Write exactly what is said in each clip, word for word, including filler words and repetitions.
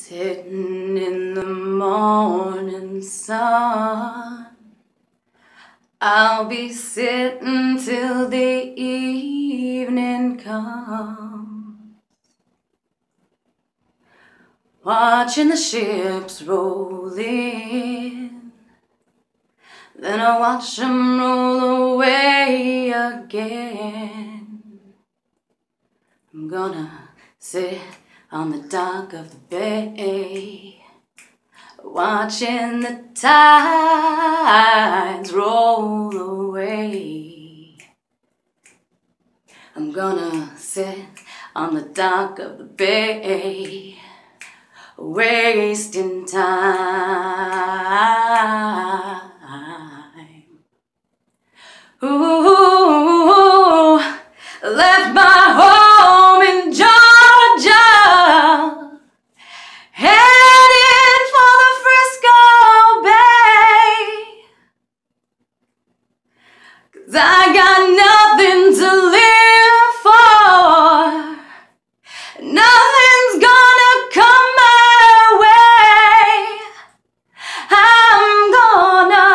Sitting in the morning sun, I'll be sitting till the evening comes, watching the ships roll in. Then I watch them roll away again. I'm gonna sit on the dock of the bay, watching the tides roll away. I'm gonna sit on the dock of the bay, wasting time. Ooh, left my home in Georgia, headed for the Frisco Bay, 'cause I got nothing to live for. Nothing's gonna come my way. I'm gonna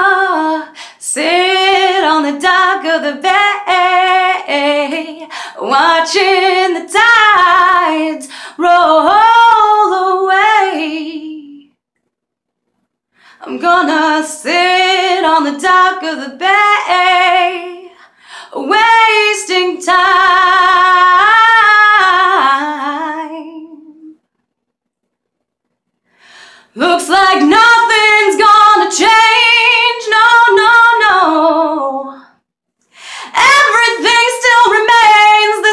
sit on the dock of the bay, watching the tides roll away. I'm gonna sit on the dock of the bay, wasting time. Looks like nothing's gonna change, no, no, no. Everything still remains the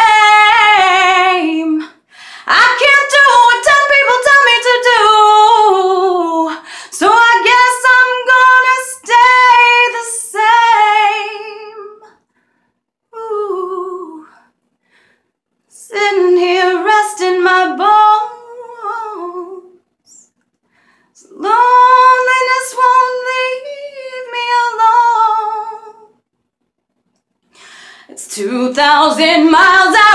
same. I can't do what ten people tell me to do, so I guess I'm gonna stay the same. Ooh, sitting here resting my bones. Loneliness won't leave me alone. It's two thousand miles I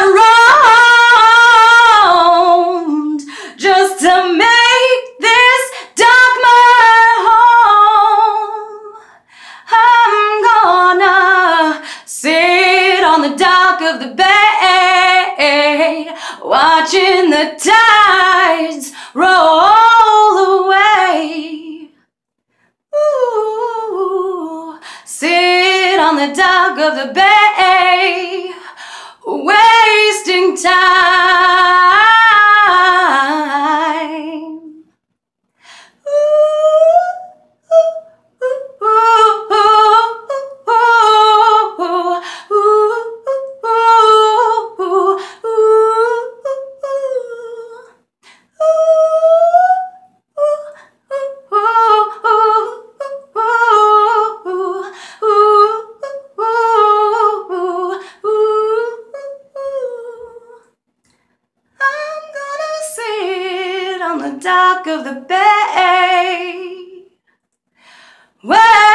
roamed just to make this dock my home. I'm gonna sit on the dock of the bay, watching the tides roll away. Ooh, sit on the dock of the bay, wasting time. On the dock of the bay, where